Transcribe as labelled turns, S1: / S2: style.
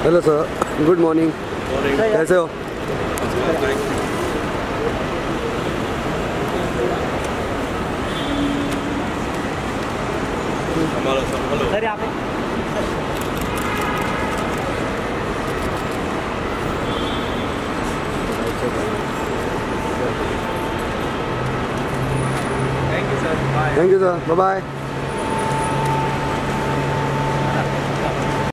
S1: Hello sir, good morning. कैसे हो?
S2: Sir यहाँ पे
S1: thank you sir, bye bye.